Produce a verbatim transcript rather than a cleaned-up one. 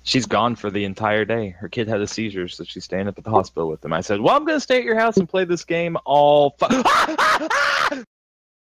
She's gone for the entire day. Her kid had a seizure, so she's staying up at the hospital with them. I said, well, I'm going to stay at your house and play this game all fu-